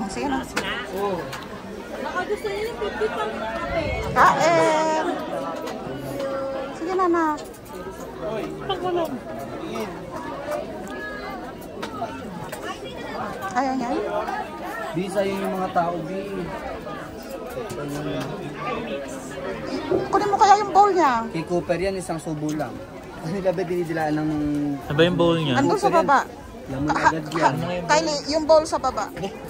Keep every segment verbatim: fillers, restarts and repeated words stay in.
Sige na. Oo. Baka gusto niya yung fifty pang kape. Kain! Sige na na. Hoy, pagulong. Ayaw niya? Di sa'yo yung mga tao, Bi. Kunin mo kaya yung bowl niya. Kay Cooper yan, isang subo lang. Ano ba dinidilaan ng... Ano ba yung bowl niya? Andun sa baba. Laman agad yan. Kylie, yung bowl sa baba.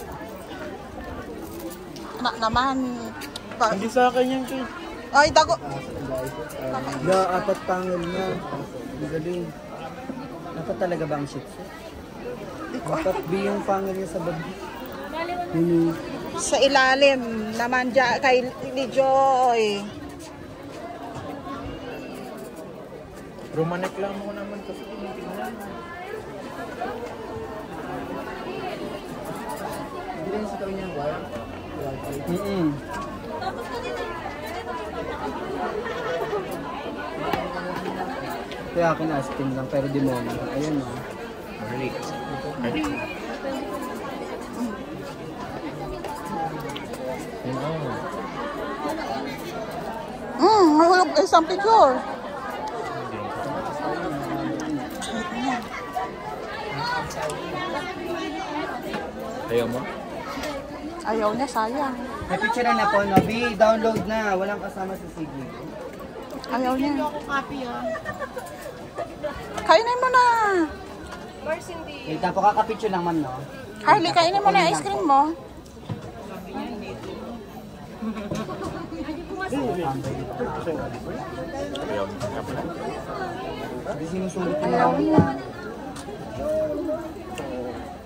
Anak naman. Pa- Hindi sa akin yan, Kay. Ay, dago. Da, apat pangil niya. Ang galing. Dapat talaga ba ang shih tzu? Dapat B yung pangil niya sa baba. Hmm. Sa ilalim naman dyan kay ni Joy. Romanek lang mo naman kasi tinitingnan. Hindi rin sa kanya wire. Mm-mm. Kaya akin astin lang pero demonyo. Ayan o. Harley. Harley. Hmm, mahulog isang picture. Ayaw mo? Ayaw niya, sayang. May picture na po, no? B, download na. Walang kasama sa sige. Ayaw niya. Hindi ako copy ah. Kainin mo na. Mars hindi. Wait, tapo kakapicture lang, ma'am, no? Harley, kainin mo na ice cream mo. Ayaw mo. Hindi sinusulit na Ayaw lang. niya.